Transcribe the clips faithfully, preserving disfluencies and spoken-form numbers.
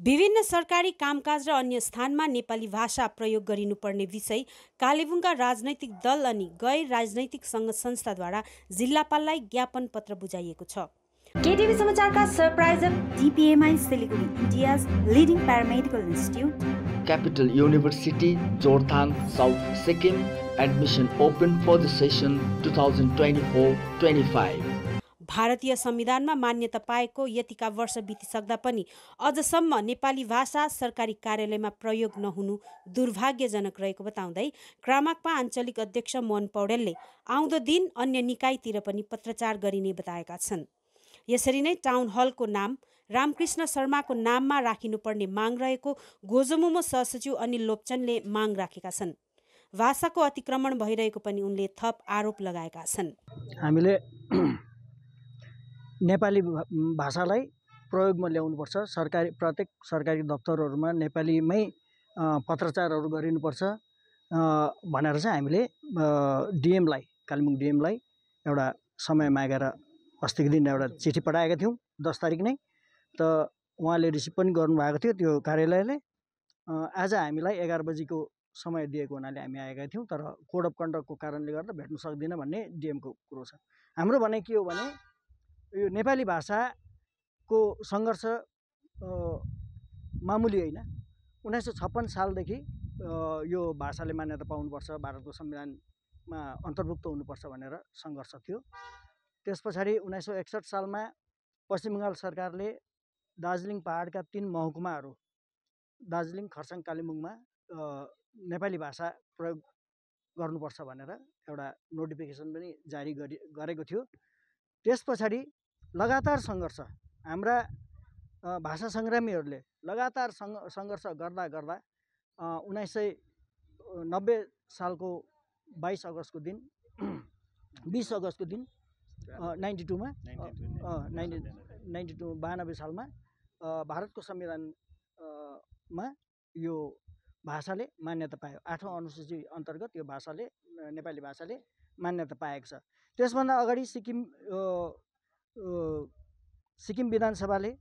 विभिन्न सरकारी कामकाज र अन्य स्थानमा नेपाली भाषा प्रयोग गरिनुपर्ने विषय कालेबुङका राजनैतिक दल अनि गैर राजनैतिक सङ्घ संस्थाद्वारा जिल्लापाललाई ज्ञापन पत्र बुझाइएको छ। केटिभी समाचारका सरप्राइजर DPMI Siliguri, India's leading paramedical institute, capital university Jorethang south Sikkim admission open for the session two thousand twenty four twenty five. भारतीय संविधानमा मान्यता पाएको यतिका वर्ष बितिसक्दा पनि अझसम्म नेपाली भाषा सरकारी कार्यालयमा प्रयोग नहुनु दुर्भाग्यजनक रहेको बताउँदै क्रामाकपा आञ्चलिक अध्यक्ष मोहन पौडेलले आउँदो दिन अन्य निकायतिर पनि पत्रचार गरिने बताएका छन्। यसरी नै टाउन हलको नाम रामकृष्ण शर्माको नाममा राखिनुपर्ने माग रहेको गोजमुमो सहसचिव अनिल लोप्चनले माग राखेका छन्। भाषाको अतिक्रमण भइरहेको पनि उनले थप आरोप लगाएका छन्। हामीले नेपाली भाषालाई प्रयोगमा ल्याउनुपर्छ। सरकारी प्रत्येक सरकारी दफ्तरहरूमा नेपालीमै पत्रचारहरू गरिनुपर्छ भनेर चाहिँ हामीले डिएमलाई कालिम्पोङ डिएमलाई एउटा समय मागेर अस्तिको दिन एउटा चिठी पठाएका थियौँ दस तारिक नै। त उहाँले रिसिभ पनि गर्नुभएको थियो त्यो कार्यालयले। आज हामीलाई एघार बजीको समय दिएको हुनाले हामी आएका थियौँ, तर कोड अफ कन्डक्टको कारणले गर्दा भेट्न सक्दिनँ भन्ने डिएमको कुरो छ। हाम्रो भनाइ के हो भने यो नेपाली भाषाको सङ्घर्ष मामुली होइन। उन्नाइस सय छप्पन्न सालदेखि यो भाषाले मान्यता पाउनुपर्छ, भारतको संविधानमा अन्तर्भुक्त हुनुपर्छ भनेर सङ्घर्ष थियो। त्यस पछाडि उन्नाइस सय एकसठ सालमा पश्चिम बङ्गाल सरकारले दार्जिलिङ पहाडका तीन महकुमाहरू दार्जिलिङ, खरसाङ, कालिम्पोङमा नेपाली भाषा प्रयोग गर्नुपर्छ भनेर एउटा नोटिफिकेसन पनि जारी गरी गरेको थियो। त्यस पछाडि लगातार सङ्घर्ष हाम्रा भाषा सङ्ग्रामीहरूले लगातार सङ्घर्ष गर्दा गर्दा उन्नाइस सय नब्बे सालको बाइस अगस्तको दिन बिस अगस्तको दिन नाइन्टी टूमा नाइन्टी नाइन्टी टू बयानब्बे सालमा भारतको संविधानमा यो भाषाले मान्यता पायो। आठौँ अनुसूची अन्तर्गत यो भाषाले नेपाली भाषाले मान्यता पाएको छ। त्यसभन्दा अगाडि सिक्किम सिक्किम विधानसभाले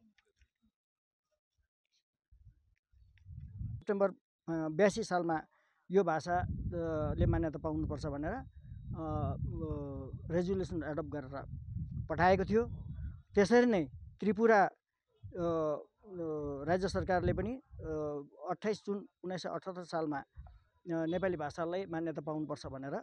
सेप्टेम्बर बयासी सालमा यो भाषाले मान्यता पाउनुपर्छ भनेर रेजुलेसन एडप्ट गरेर पठाएको थियो। त्यसरी नै त्रिपुरा राज्य सरकारले पनि अट्ठाइस जुन उन्नाइस सय अठहत्तर सालमा नेपाली भाषालाई मान्यता पाउनुपर्छ भनेर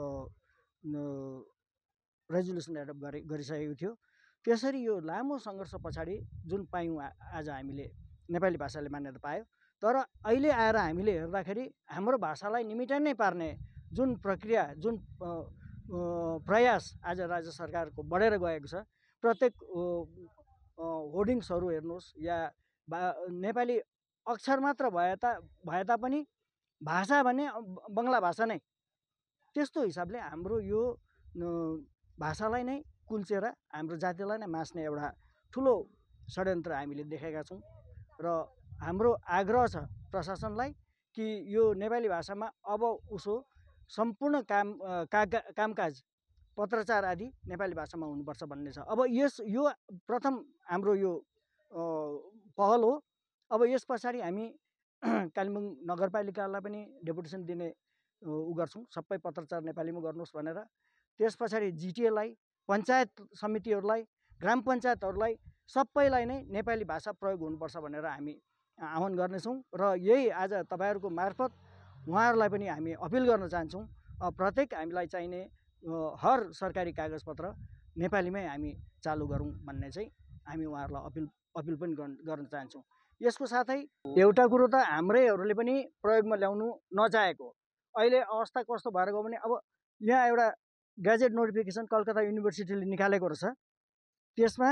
रेजुलेसन एडप्ट गरि गरिसकेको थियो। त्यसरी यो लामो सङ्घर्ष पछाडि जुन पायौँ आज हामीले नेपाली भाषाले मान्यता पायो। तर अहिले आएर हामीले हेर्दाखेरि हाम्रो भाषालाई निमिट्यानै पार्ने जुन प्रक्रिया जुन प्रयास आज राज्य सरकारको बढेर गएको छ। प्रत्येक होर्डिङ्सहरू हेर्नुहोस् या नेपाली अक्षर मात्र भए ता भए तापनि भाषा भने बङ्गला भाषा नै, त्यस्तो हिसाबले हाम्रो यो भाषालाई नै कुल्चेर हाम्रो जातिलाई नै मास्ने एउटा ठुलो षड्यन्त्र हामीले देखेका छौँ। र हाम्रो आग्रह छ प्रशासनलाई कि यो नेपाली भाषामा अब उसो सम्पूर्ण काम कामकाज पत्रचार आदि नेपाली भाषामा हुनुपर्छ भन्ने छ। अब यस यो प्रथम हाम्रो यो पहल हो। अब यस पछाडि हामी कालिम्पोङ नगरपालिकालाई पनि डेपुटेसन दिने उ गर्छौँ, सबै पत्रचार नेपालीमा गर्नुहोस् भनेर। त्यस पछाडि जिटिएलाई, पञ्चायत समितिहरूलाई, ग्राम पञ्चायतहरूलाई सबैलाई नै नेपाली भाषा प्रयोग हुनुपर्छ भनेर हामी आह्वान गर्नेछौँ। र यही आज तपाईँहरूको मार्फत उहाँहरूलाई पनि हामी अपिल गर्न चाहन्छौँ, प्रत्येक हामीलाई चाहिने हर सरकारी कागजपत्र नेपालीमै हामी चालु गरौँ भन्ने चाहिँ हामी उहाँहरूलाई अपिल अपिल पनि गर्न चाहन्छौँ। यसको साथै एउटा कुरो त हाम्रैहरूले पनि प्रयोगमा ल्याउनु नचाहेको अहिले अवस्था कस्तो भएर गयो भने अब यहाँ एउटा ग्याजेट नोटिफिकेसन कलकत्ता युनिभर्सिटीले निकालेको रहेछ। त्यसमा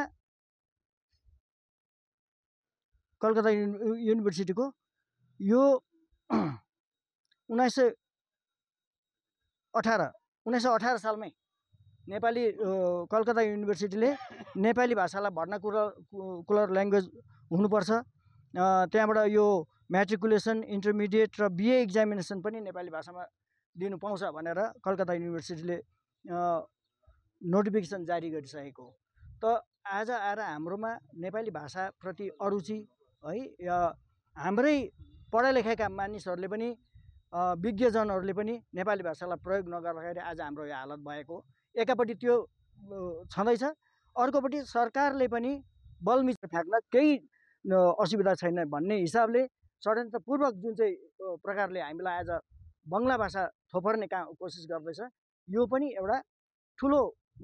कलकत्ता युनिभर्सिटीको यो उन्नाइस सय अठार उन्नाइस सय अठार सालमै नेपाली कलकत्ता युनिभर्सिटीले नेपाली भाषालाई भर्नाकुलर ल्याङ्ग्वेज हुनुपर्छ, त्यहाँबाट यो म्याट्रिकुलेसन, इन्टरमिडिएट र बिए एक्जामिनेसन पनि नेपाली भाषामा दिनु पाउँछ भनेर कलकत्ता युनिभर्सिटीले नोटिफिकेसन जारी गरिसकेको हो। त आज आएर हाम्रोमा नेपाली भाषाप्रति अरुचि है हाम्रै पढा लेखेका मानिसहरूले पनि विज्ञजनहरूले पनि नेपाली भाषालाई प्रयोग नगर्दाखेरि आज हाम्रो यो हालत भएको एकापट्टि त्यो छँदैछ, अर्कोपट्टि सरकारले पनि बलमित्र फ्याँक्न केही असुविधा छैन भन्ने हिसाबले षड्यन्त्रपूर्वक जुन चाहिँ प्रकारले हामीलाई आज बङ्गला भाषा थोपर्ने काम कोसिस गर्दैछ, यो पनि एउटा ठुलो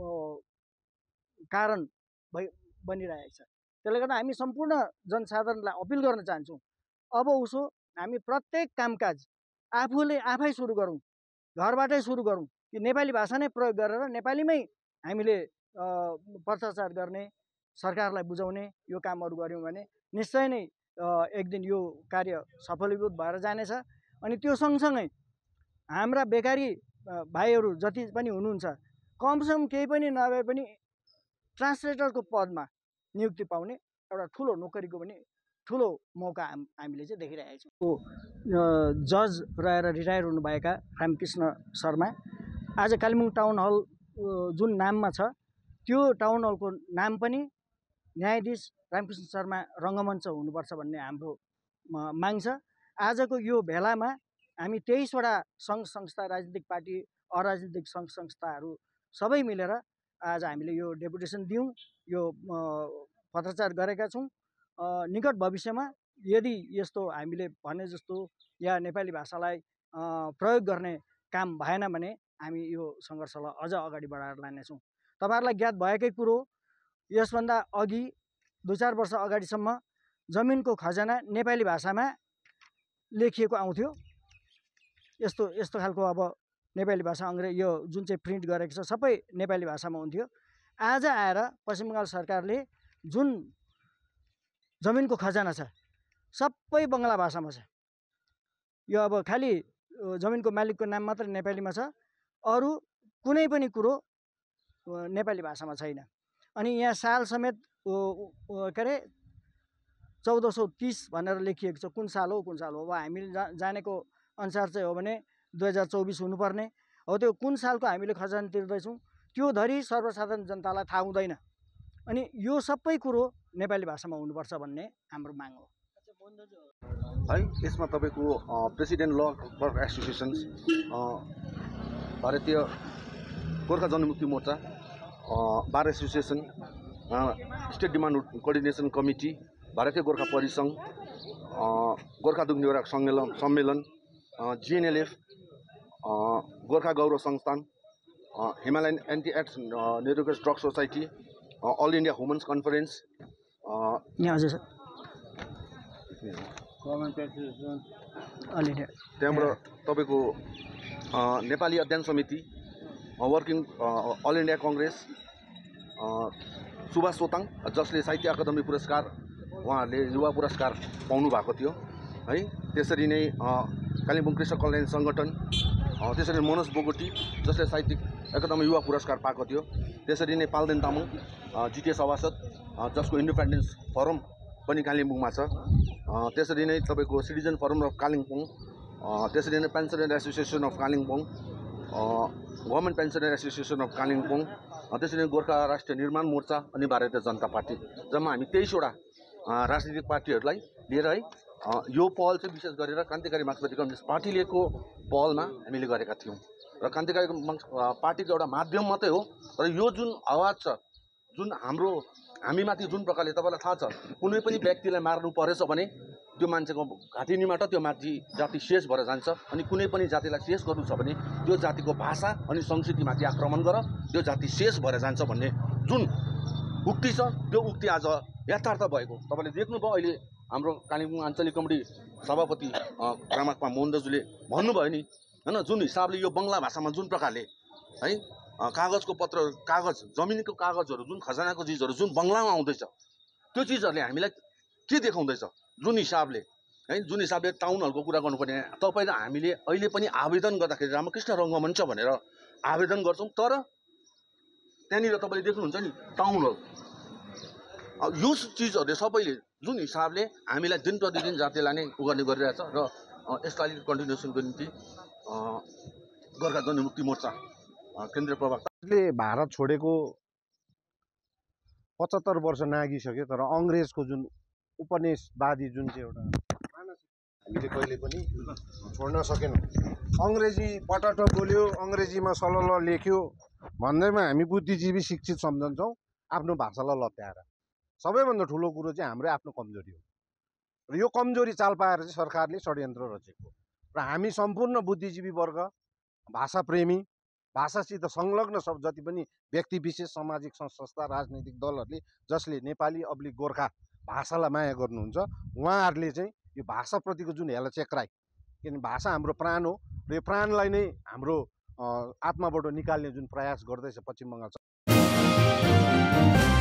कारण भइ बनिरहेको छ। त्यसले गर्दा हामी सम्पूर्ण जनसाधारणलाई अपिल गर्न चाहन्छौँ, अब उसो हामी प्रत्येक कामकाज आफूले आफै सुरु गरौँ, घरबाटै सुरु गरौँ कि नेपाली भाषा नै प्रयोग गरेर नेपालीमै हामीले प्रचार गर्ने, सरकारलाई बुझाउने यो कामहरू गऱ्यौँ भने निश्चय नै एक दिन यो कार्य सफलीभूत भएर जानेछ। अनि त्यो सँगसँगै हाम्रा बेकारी भाइहरू जति पनि हुनुहुन्छ, कमसेकम केही पनि नभए पनि ट्रान्सलेटरको पदमा नियुक्ति पाउने एउटा ठुलो नोकरीको पनि ठुलो मौका हामीले चाहिँ देखिरहेका छौँ। जज रहेर रिटायर हुनुभएका रामकृष्ण शर्मा आज कालिम्पोङ टाउन हल जुन नाममा छ त्यो टाउन हलको नाम पनि न्यायाधीश रामकृष्ण शर्मा रङ्गमञ्च हुनुपर्छ भन्ने हाम्रो माग छ। आजको यो भेलामा हामी तेइसवटा सङ्घ संस्था, राजनीतिक पार्टी, अराजनीतिक सङ्घ संस्थाहरू सबै मिलेर आज हामीले यो डेपुटेसन दियौँ, यो पत्रचार गरेका छौँ। निकट भविष्यमा यदि यस्तो हामीले भने जस्तो या नेपाली भाषालाई प्रयोग गर्ने काम भएन भने हामी यो सङ्घर्षलाई अझ अगाडि बढाएर लानेछौँ। तपाईँहरूलाई ज्ञात भएकै कुरो, यसभन्दा अघि दुई चार वर्ष अगाडिसम्म जमिनको खजाना नेपाली भाषामा लेखिएको आउँथ्यो। यस्तो यस्तो खालको अब नेपाली भाषा अङ्ग्रेजी यो जुन चाहिँ प्रिन्ट गरेको छ सबै नेपाली भाषामा हुन्थ्यो। आज आएर पश्चिम बङ्गाल सरकारले जुन जमिनको खजाना छ सबै बङ्गला भाषामा छ। यो अब खालि जमिनको मालिकको नाम मात्र नेपालीमा छ, अरू कुनै पनि कुरो नेपाली भाषामा छैन। अनि यहाँ साल समेत के अरे चौध सौ तिस भनेर लेखिएको छ। कुन साल हो कुन साल हो अब हामीले जा जानेको अनुसार चाहिँ हो भने दुई हजार चौबिस हुनुपर्ने हो। त्यो कुन सालको हामीले खजाना तिर्दैछौँ त्यो धरि सर्वसाधारण जनतालाई थाहा हुँदैन। अनि यो सबै कुरो नेपाली भाषामा हुनुपर्छ भन्ने हाम्रो माग हो है। यसमा तपाईँको प्रेसिडेन्ट ल work associations, Bharatiya Gorkha Janmukti Morcha, bar association, state demand coordination committee, Bharatiya Gorkha परिसङ्घ, Gorkha दुग्ध निवारक सम्मेलन सम्मेलन GNLF, Gorkha Gaurav Sansthan, Himalayan anti act नेरोगस drug society, all India women's conference, त्यहाँबाट तपाईँको Nepali Adhyayan Samiti, working all India Congress, Subhash Sotang जसले साहित्य अकादमी पुरस्कार उहाँहरूले युवा पुरस्कार पाउनु भएको थियो है। त्यसरी नै कालिम्पोङ कृषक कल्याण सङ्गठन, त्यसरी मनोज बोगटी जसले साहित्यिक अकादमी युवा पुरस्कार पाएको थियो। त्यसरी नै पाल्देन तामाङ जिटिए सभासद जसको इन्डिपेन्डेन्स फोरम पनि कालिम्पोङमा छ। त्यसरी नै तपाईँको सिटिजन फोरम अफ कालिम्पोङ, त्यसरी नै pensioner association of Kalimpong, government pensioner association of Kalimpong, त्यसरी नै गोर्खा राष्ट्रिय निर्माण मोर्चा अनि भारतीय जनता पार्टी, जम्मा हामी तेइसवटा राजनीतिक पार्टीहरूलाई लिएर है यो पहल चाहिँ विशेष गरेर क्रान्तिकारी मार्क्सवादी कम्युनिस्ट पार्टीलेको पहलमा हामीले गरेका थियौँ। र क्रान्तिकारी पार्टीको एउटा माध्यम मात्रै हो, तर यो जुन आवाज छ, जुन हाम्रो हामीमाथि जुन प्रकारले तपाईँलाई थाहा छ कुनै पनि व्यक्तिलाई मार्नु परेछ भने त्यो मान्छेको घाटिनीबाट त्यो माथि जाति शेष भएर जान्छ। अनि कुनै पनि जातिलाई शेष गर्नु छ भने त्यो जातिको भाषा अनि संस्कृतिमाथि आक्रमण गर त्यो जाति शेष भएर जान्छ भन्ने जुन उक्ति छ त्यो उक्ति आज यथार्थ भएको तपाईँले देख्नुभयो। अहिले हाम्रो कालिम्पोङ आञ्चलिक कमिटी सभापति रामाक्पा मोहन दाजुले भन्नुभयो नि हैन, जुन हिसाबले यो बङ्गला भाषामा जुन प्रकारले है कागजको पत्र कागज जमिनको कागजहरू जुन खजानाको चिजहरू जुन बङ्गलामा आउँदैछ त्यो चिजहरूले हामीलाई के देखाउँदैछ, जुन हिसाबले है जुन हिसाबले टाउन हलको कुरा गर्नुपर्ने तपाईँ र हामीले अहिले पनि आवेदन गर्दाखेरि रामकृष्ण रङ्गमञ्च भनेर आवेदन गर्छौँ। तर त्यहाँनिर तपाईँले देख्नुहुन्छ नि टाउन हल, यो चिजहरूले सबैले जुन हिसाबले हामीलाई दिन प्रतिदिन जातिलाई नै उ गर्ने गरिरहेछ। र यसलाई कन्टिन्युसनको निम्ति गोर्खा जनमुक्ति मोर्चा केन्द्रीय प्रवक्ताले भारत छोडेको पचहत्तर वर्ष नागिसक्यो, तर अङ्ग्रेजको जुन उपनिवेशवादी जुन चाहिँ एउटा हामीले कहिले पनि छोड्न सकेनौँ। अङ्ग्रेजी पटट बोल्यो, अङ्ग्रेजीमा सलल लेख्यो भन्दैमा हामी बुद्धिजीवी शिक्षित सम्झन्छौँ आफ्नो भाषालाई लत्याएर। सबैभन्दा ठुलो कुरो चाहिँ हाम्रै आफ्नो कमजोरी हो र यो कमजोरी चाल पाएर चाहिँ सरकारले षड्यन्त्र रचेको र हामी सम्पूर्ण बुद्धिजीवी वर्ग, भाषाप्रेमी, भाषासित संलग्न सब जति पनि व्यक्ति विशेष, सामाजिक संस्था, राजनैतिक दलहरूले जसले नेपाली अब्लिक गोर्खा भाषालाई माया गर्नुहुन्छ उहाँहरूले चाहिँ यो भाषाप्रतिको जुन हेलचेक्राइ, किनभने भाषा हाम्रो प्राण हो र यो प्राणलाई नै हाम्रो आत्माबाट निकाल्ने जुन प्रयास गर्दैछ पश्चिम बङ्गाल